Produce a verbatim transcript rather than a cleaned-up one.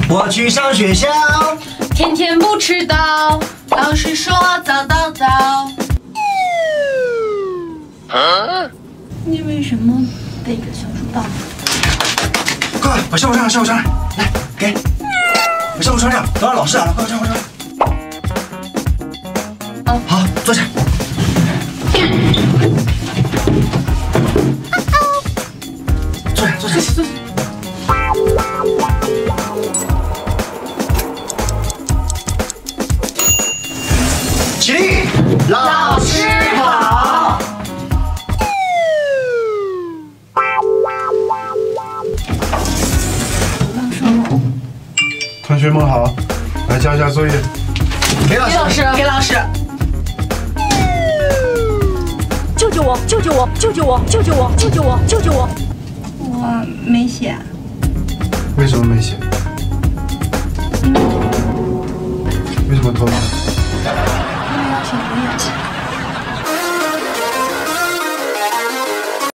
我去上学校， 天天不迟到，老师说早早早。啊、你为什么背着小书包？ 快，把校服穿上，校服穿上，来，给，把校服穿上，等会老师来了，快快穿，快穿。嗯，好，坐下。坐下，坐下，坐下。起立，老师好。 同学们好，来交一下作业。 给老师， 给老师。 救救我！救救我！救救我！救救我！救救我！救救我！ 我没写。 为什么没写？为什么偷懒？ 因为要写作业。